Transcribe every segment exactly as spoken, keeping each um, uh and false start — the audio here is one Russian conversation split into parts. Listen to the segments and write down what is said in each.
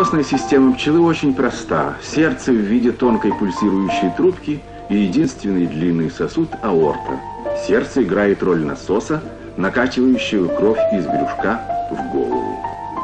Кровеносная система пчелы очень проста. Сердце в виде тонкой пульсирующей трубки и единственный длинный сосуд – аорта. Сердце играет роль насоса, накачивающего кровь из брюшка в голову.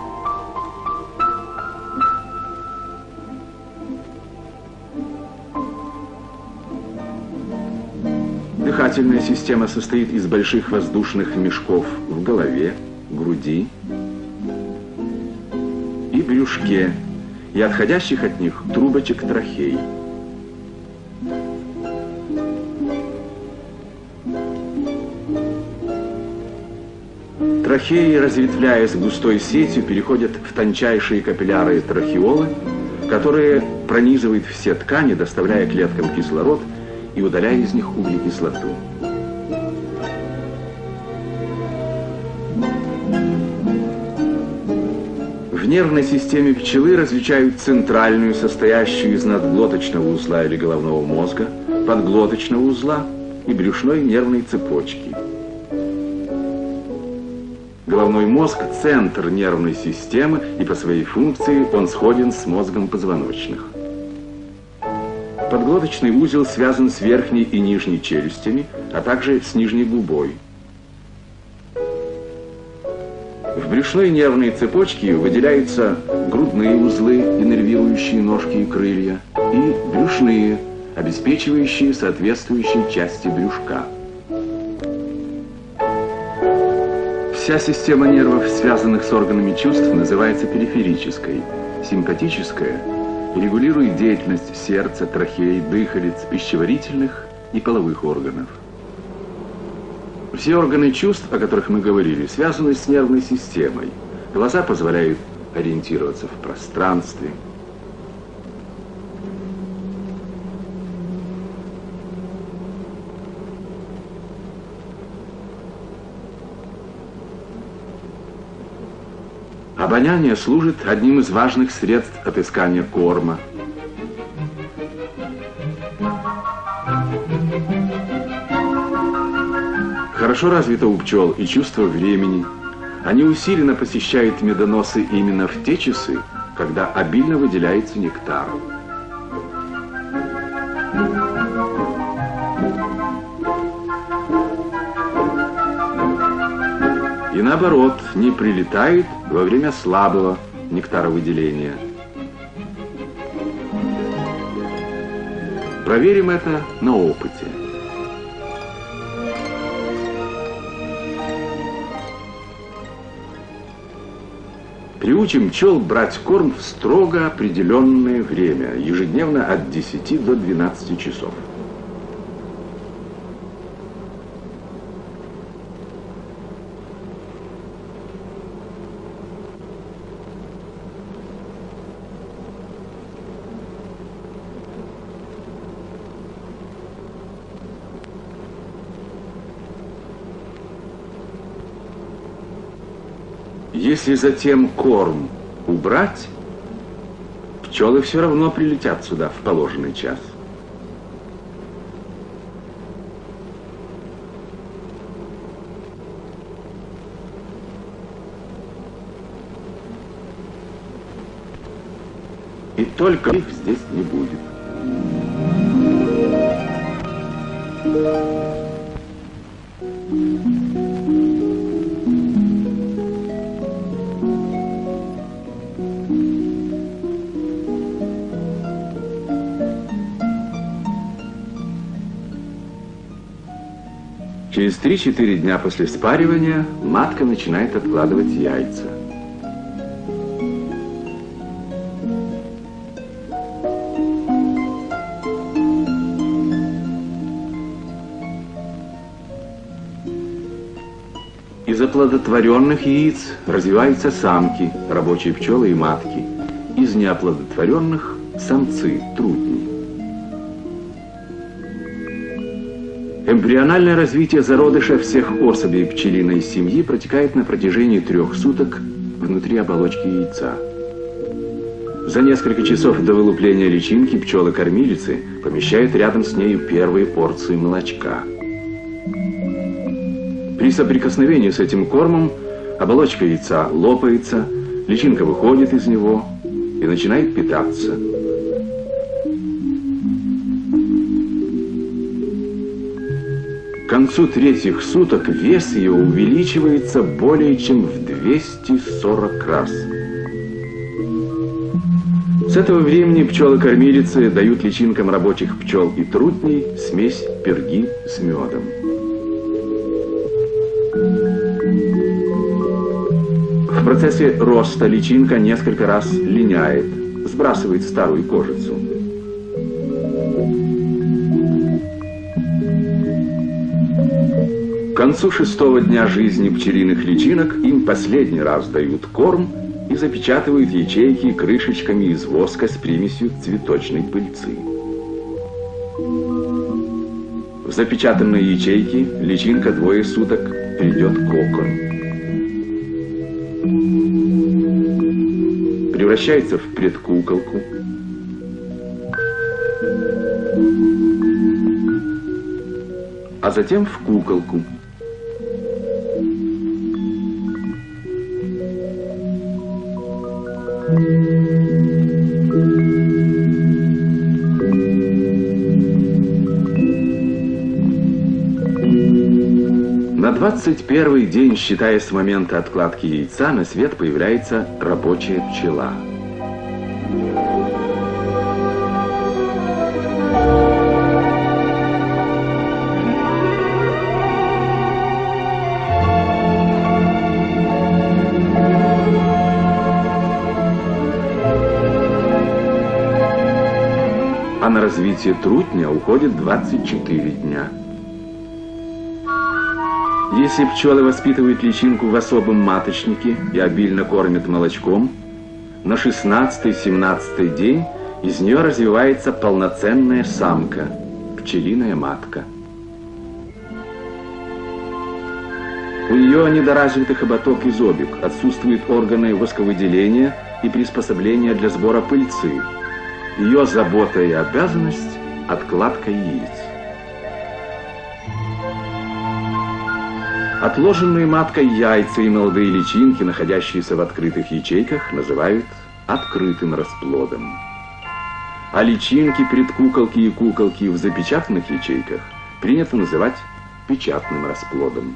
Дыхательная система состоит из больших воздушных мешков в голове, груди и брюшке, и отходящих от них трубочек трахей. Трахеи, разветвляясь густой сетью, переходят в тончайшие капилляры трахеолы, которые пронизывают все ткани, доставляя клеткам кислород и удаляя из них углекислоту. В нервной системе пчелы различают центральную, состоящую из надглоточного узла или головного мозга, подглоточного узла и брюшной нервной цепочки. Головной мозг – центр нервной системы, и по своей функции он сходен с мозгом позвоночных. Подглоточный узел связан с верхней и нижней челюстями, а также с нижней губой. В брюшной нервной цепочке выделяются грудные узлы, иннервирующие ножки и крылья, и брюшные, обеспечивающие соответствующие части брюшка. Вся система нервов, связанных с органами чувств, называется периферической. Симпатическая регулирует деятельность сердца, трахей, дыхалиц, пищеварительных и половых органов. Все органы чувств, о которых мы говорили, связаны с нервной системой. Глаза позволяют ориентироваться в пространстве. Обоняние служит одним из важных средств отыскания корма. Хорошо развито у пчел и чувство времени. Они усиленно посещают медоносы именно в те часы, когда обильно выделяется нектар. И наоборот, не прилетают во время слабого нектаровыделения. Проверим это на опыте. Приучим пчел брать корм в строго определенное время, ежедневно от десяти до двенадцати часов. Если затем корм убрать, пчелы все равно прилетят сюда в положенный час. И только их здесь не будет. Через три-четыре дня после спаривания матка начинает откладывать яйца. Из оплодотворенных яиц развиваются самки, рабочие пчелы и матки. Из неоплодотворенных – самцы, трутни. Эмбриональное развитие зародыша всех особей пчелиной семьи протекает на протяжении трех суток внутри оболочки яйца. За несколько часов до вылупления личинки пчелы-кормилицы помещают рядом с нею первые порции молочка. При соприкосновении с этим кормом оболочка яйца лопается, личинка выходит из него, и начинает питаться. К концу третьих суток вес ее увеличивается более чем в двести сорок раз. С этого времени пчелы-кормилицы дают личинкам рабочих пчел и трутней смесь перги с медом. В процессе роста личинка несколько раз линяет, сбрасывает старую кожицу. К концу шестого дня жизни пчелиных личинок им последний раз дают корм и запечатывают ячейки крышечками из воска с примесью цветочной пыльцы. В запечатанные ячейки личинка двое суток придет кокон. Превращается в предкуколку. А затем в куколку. На двадцать первый день, считая с момента откладки яйца, на свет появляется рабочая пчела. А на развитие трутня уходит двадцать четыре дня. Если пчелы воспитывают личинку в особом маточнике и обильно кормят молочком, на шестнадцатый-семнадцатый день из нее развивается полноценная самка, пчелиная матка. У нее недоразвитый хоботок и зобик, отсутствуют органы восковыделения и приспособления для сбора пыльцы. Ее забота и обязанность – откладка яиц. Отложенные маткой яйца и молодые личинки, находящиеся в открытых ячейках, называют открытым расплодом. А личинки, предкуколки и куколки в запечатанных ячейках принято называть печатным расплодом.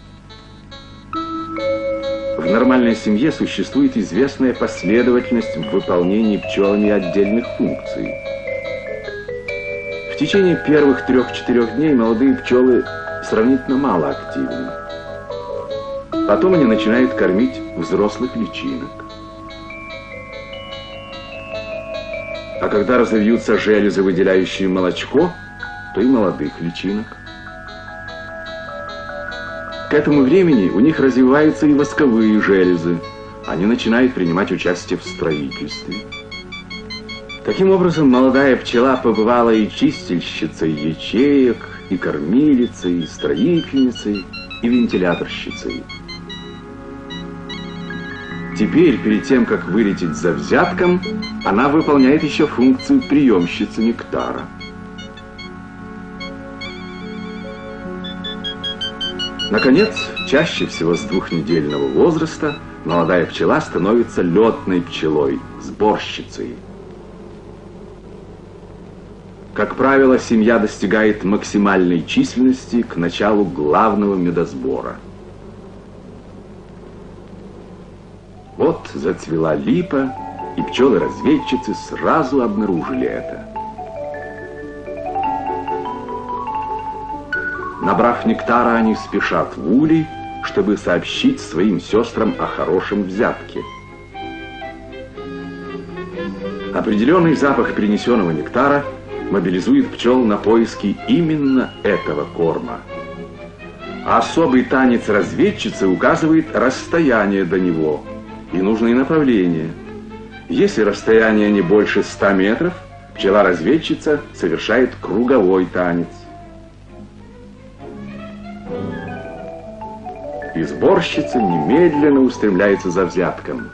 В нормальной семье существует известная последовательность в выполнении пчелами отдельных функций. В течение первых трех-четырех дней молодые пчелы сравнительно мало активны. Потом они начинают кормить взрослых личинок. А когда разовьются железы, выделяющие молочко, то и молодых личинок. К этому времени у них развиваются и восковые железы. Они начинают принимать участие в строительстве. Таким образом, молодая пчела побывала и чистильщицей ячеек, и кормилицей, и строительницей, и вентиляторщицей. Теперь, перед тем, как вылететь за взятком, она выполняет еще функцию приемщицы нектара. Наконец, чаще всего с двухнедельного возраста молодая пчела становится летной пчелой, сборщицей. Как правило, семья достигает максимальной численности к началу главного медосбора. Вот зацвела липа, и пчелы-разведчицы сразу обнаружили это. Набрав нектара, они спешат в улей, чтобы сообщить своим сестрам о хорошем взятке. Определенный запах принесенного нектара мобилизует пчел на поиски именно этого корма. А особый танец разведчицы указывает расстояние до него и нужное направление. Если расстояние не больше ста метров, пчела-разведчица совершает круговой танец. И сборщица немедленно устремляется за взятком.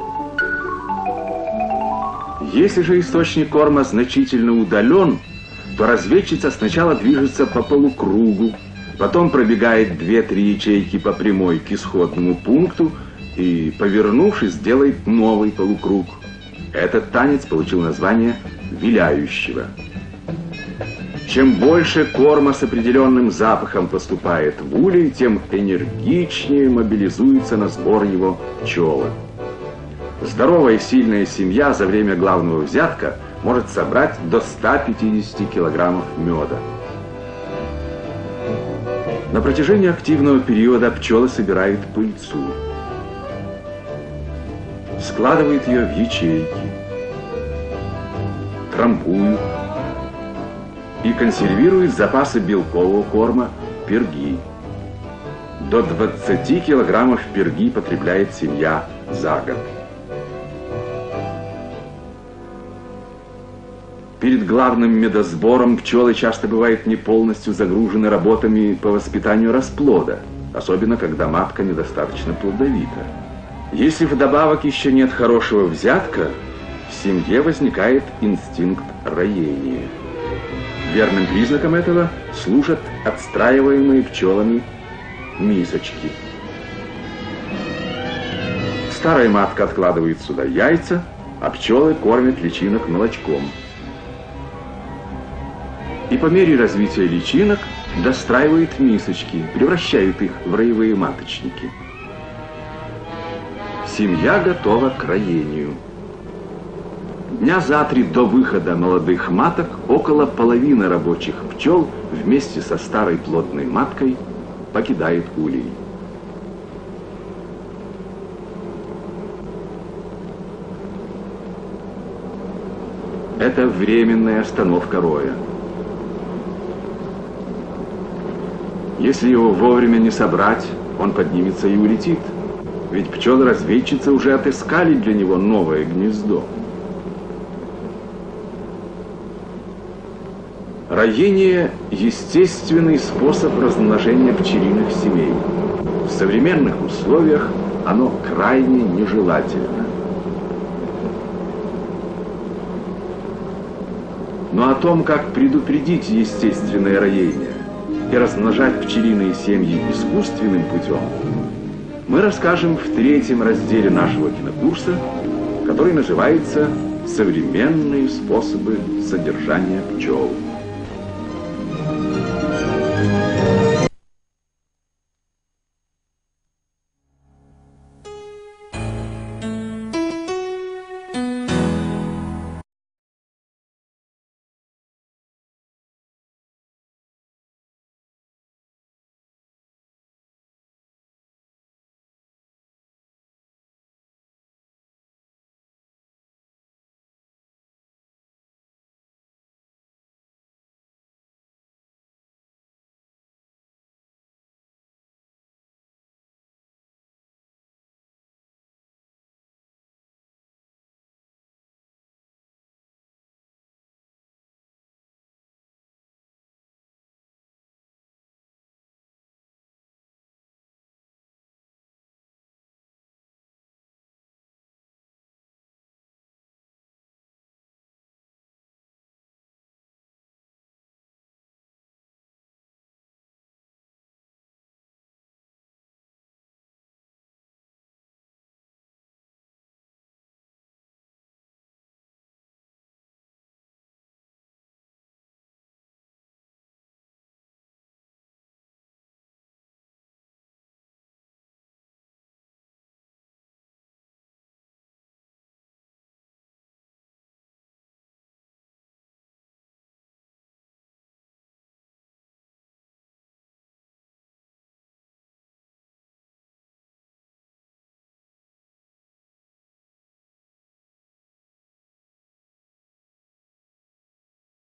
Если же источник корма значительно удален, то разведчица сначала движется по полукругу, потом пробегает две-три ячейки по прямой к исходному пункту и, повернувшись, делает новый полукруг. Этот танец получил название «виляющего». Чем больше корма с определенным запахом поступает в улей, тем энергичнее мобилизуется на сбор его пчелы. Здоровая и сильная семья за время главного взятка может собрать до ста пятидесяти килограммов меда. На протяжении активного периода пчелы собирают пыльцу, складывают ее в ячейки, трамбуют и консервируют запасы белкового корма перги. До двадцати килограммов перги потребляет семья за год. Перед главным медосбором пчелы часто бывают не полностью загружены работами по воспитанию расплода, особенно когда матка недостаточно плодовита. Если вдобавок еще нет хорошего взятка, в семье возникает инстинкт роения. Верным признаком этого служат отстраиваемые пчелами мисочки. Старая матка откладывает сюда яйца, а пчелы кормят личинок молочком. И по мере развития личинок достраивают мисочки, превращают их в роевые маточники. Семья готова к роению. Дня за три до выхода молодых маток около половины рабочих пчел вместе со старой плотной маткой покидает улей. Это временная остановка роя. Если его вовремя не собрать, он поднимется и улетит. Ведь пчелы-разведчицы уже отыскали для него новое гнездо. Роение – естественный способ размножения пчелиных семей. В современных условиях оно крайне нежелательно. Но о том, как предупредить естественное роение и размножать пчелиные семьи искусственным путем, мы расскажем в третьем разделе нашего кинокурса, который называется «Современные способы содержания пчел».